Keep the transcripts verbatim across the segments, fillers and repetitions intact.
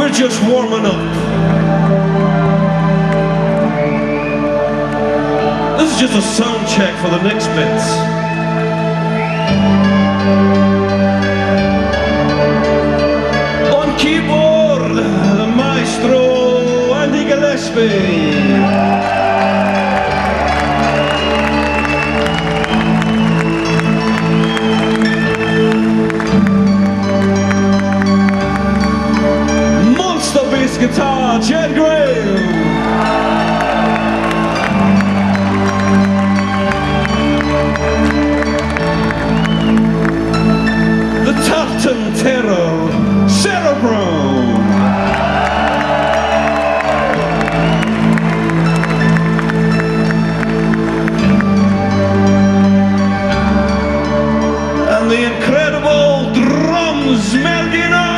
We're just warming up. This is just a sound check for the next bits. On keyboard, the maestro Andy Gillespie. Guitar, Jed Graham. The Tartan Terror, Sarah Brown. And the incredible drums, Mel Giner.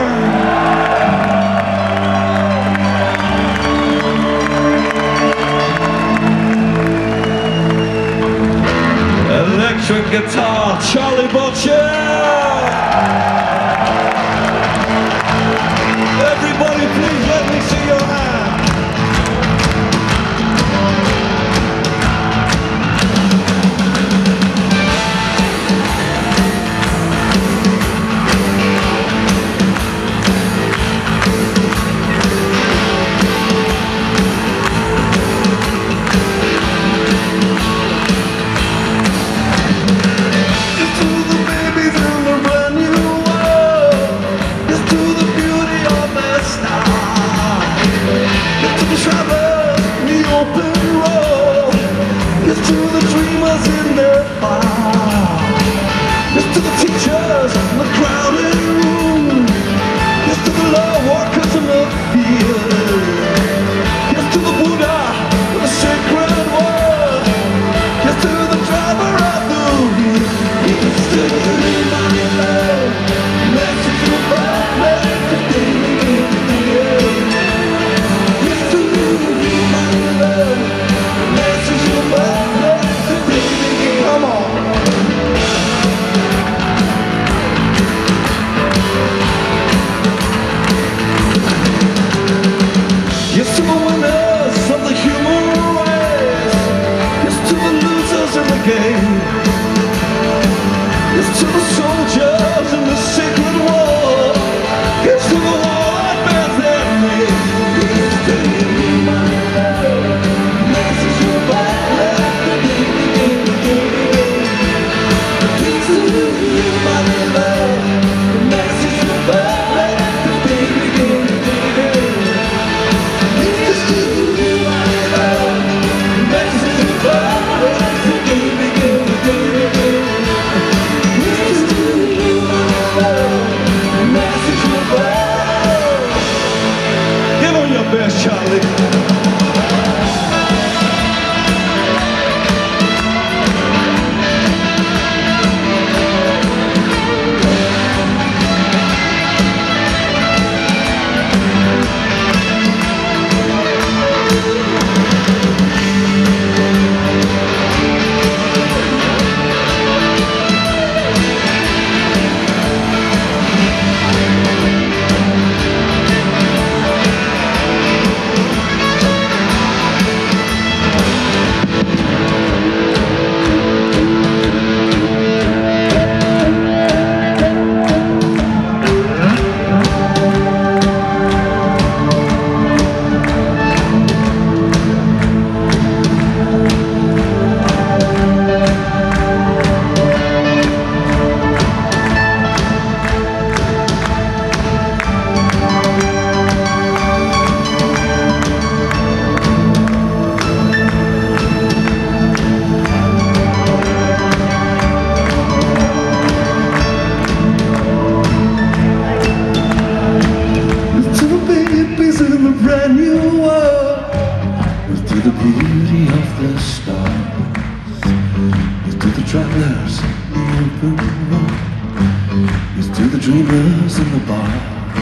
Electric guitar, Charlie Butcher. Everybody, please let me see your hand. dreamers in the bar.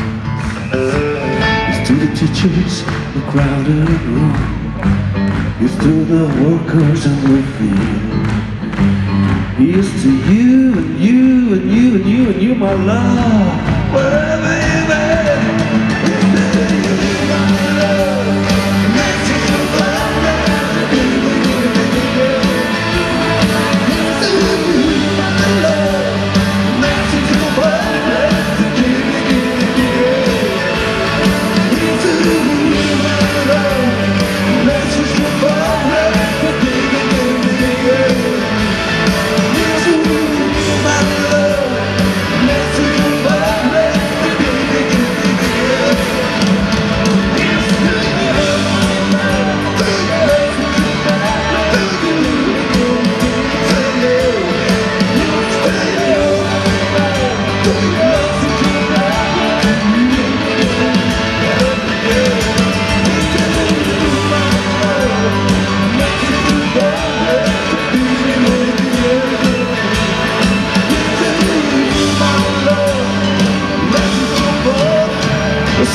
Here's to the teachers, the crowded room. Here's to the workers in the field. Here's to you and you and you and you and you, my love. Wherever you've been.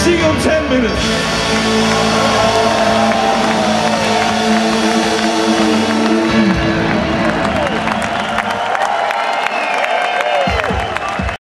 See you in ten minutes.